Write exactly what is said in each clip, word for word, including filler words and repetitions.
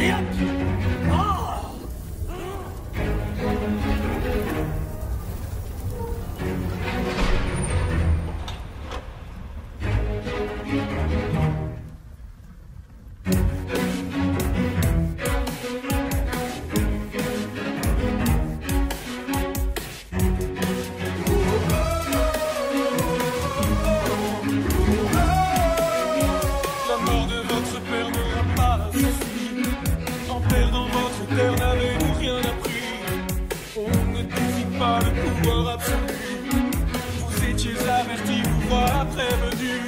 maniaque. Oh. N'avez-vous rien appris? On ne défie pas le pouvoir absolu. Vous étiez avertis, vous voilà prévenus.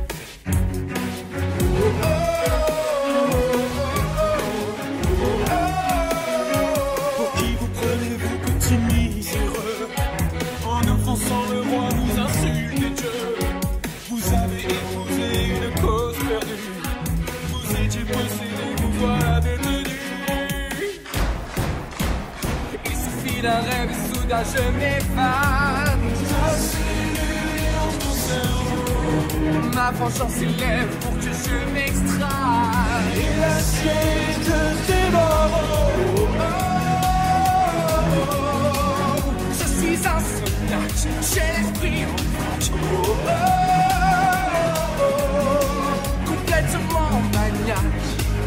Pour qui vous prenez-vous, petit miséreux? En offensant le roi, vous insultez Dieu. Vous avez épousé une cause perdue. Vous étiez possédé, vous voilà détenu. D'un rêve et soudain je m'évade. La cellule dans ton cerveau. Ma vengeance s'élève pour que je m'extraille. Et l'assiette te dévore. Je suis insomniaque, j'ai l'esprit en vrac. Complètement maniaque.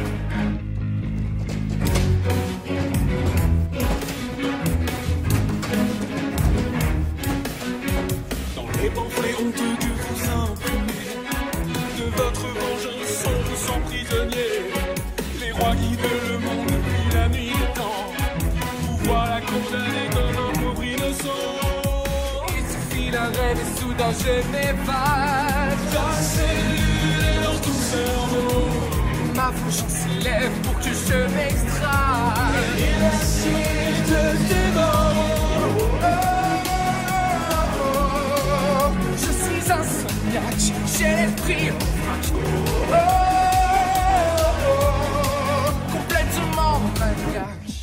Les pamphlets honteux que vous imprimez, de votre vengeance on vous sent prisonnier. Les rois guident le monde depuis la nuit des temps. Vous voilà condamné comme un pauvre innocent. Il suffit d'un rêve et soudain je m'évade. Ta cellule est dans ton cerveau. Ma vengeance s'élève pour que je m'extraille. Et l'acier te dévore. Insomniaque, j'ai l'esprit en vrac. Oh, oh, oh, complètement maniaque.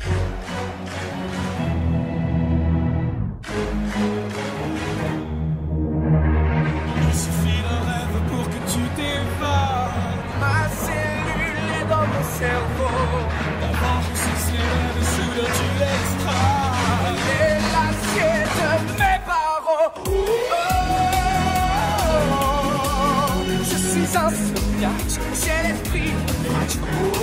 Il suffit d'un rêve pour que tu t'évades. Ma cellule est dans mon cerveau. Ta vengeance s'élève, soudain tu l'extrais. Et l'assiette de mes barreaux. Oh, insomniaque, j'ai l'esprit en vrac.